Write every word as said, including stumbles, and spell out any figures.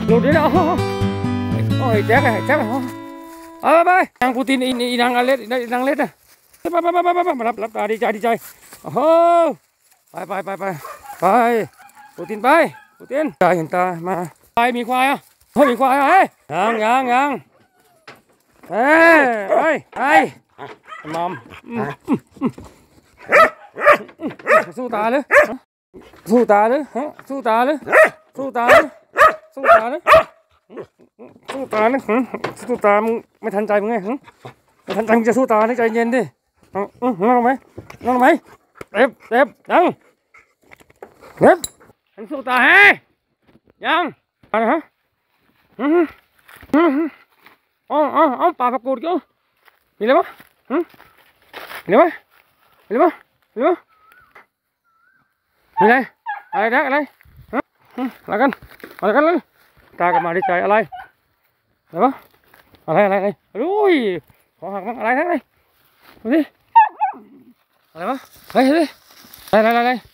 หลุดเลยนะโอ้ยแจ๊กไอ้แจ๊กเอาไปไปนางปูตินอีนางอเล็ดอีนางเล็ดนะไปไปไปไปไปมารับรับตาดีใจดีใจโอ้โหไปไปไปไปไปปูตินไปปูตินตาเห็นตามาไปมีควายอ่ะเฮ้ยมีควายอ่ะเฮ้ยยังยังยังเฮ้ยไปไปมอมสู้ตาเลยสู้ตาเลยฮะสู้ตาเลยสู้ตาเลยสู้ตาเลยสู้ตาเลยสู้ตามึงไม่ทันใจมึงไงไม่ทันใจมึงจะสู้ตาให้ใจเย็นดินั่งลงไหมนั่งลงไหมเด็บเด็บยังเด็บฉันสู้ตาให้ยังอะไรฮะอืมอืมอ๋ออ๋ออ๋อปลาปลากูดกูมีอะไรบ้างมีอะไรบ้างมีอะไรบ้างมีอะไรบ้างมีอะไรอะไรนะอะไรอะไรกันอะไรกันเลยตากับมาดีใจอะไรอะไรบ้างอะไรอะไรอะไรอุ้ยขอหักบ้างอะไรทั้งเลยดูดิอะไรบ้างเฮ้ยเฮ้ยอะไรอะไรอะไร